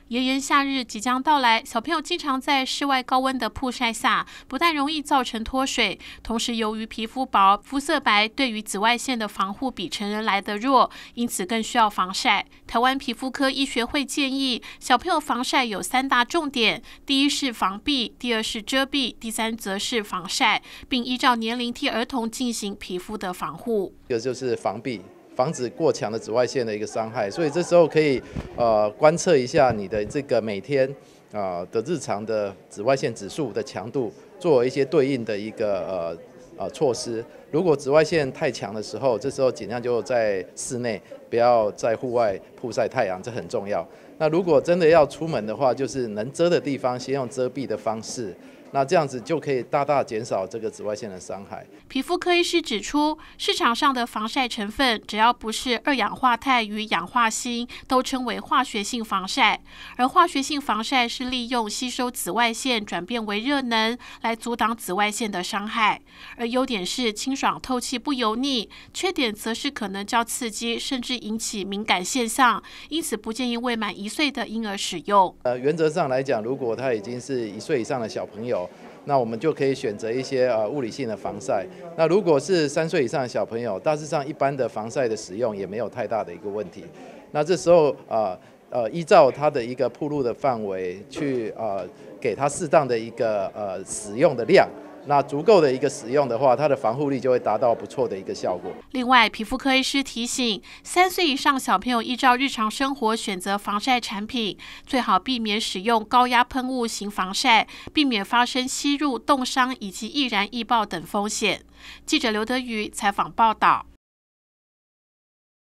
炎炎夏日即将到来，小朋友经常在室外高温的曝晒下，不但容易造成脱水，同时由于皮肤薄、肤色白，对于紫外线的防护比成人来得弱，因此更需要防晒。台湾皮肤科医学会建议，小朋友防晒有3大重点：第一是防避，第二是遮蔽，第三则是防晒，并依照年龄替儿童进行皮肤的防护。 这就是防避。防止过强的紫外线的一个伤害，所以这时候可以观测一下你的这个每天的日常的紫外线指数的强度，做一些对应的一个措施。如果紫外线太强的时候，这时候尽量就在室内，不要在户外曝晒太阳，这很重要。那如果真的要出门的话，就是能遮的地方先用遮蔽的方式。那这样子就可以大大减少这个紫外线的伤害。 皮肤科医师指出，市场上的防晒成分只要不是2氧化钛与氧化锌，都称为化学性防晒。而化学性防晒是利用吸收紫外线转变为热能，来阻挡紫外线的伤害。而优点是清爽透气不油腻，缺点则是可能较刺激，甚至引起敏感现象，因此不建议未满1岁的婴儿使用。 原则上来讲，如果他已经是1岁以上的小朋友，那我们就可以选择一些物理性的防晒。那如果是3岁以上的小朋友，大致上一般的防晒的使用也没有太大的一个问题。那这时候依照他的一个暴露的范围去给他适当的一个使用的量。那足够的一个使用的话，它的防护力就会达到不错的一个效果。 另外，皮肤科医师提醒，3岁以上小朋友依照日常生活选择防晒产品，最好避免使用高压喷雾型防晒，避免发生吸入、冻伤以及易燃易爆等风险。记者刘德瑜采访报道。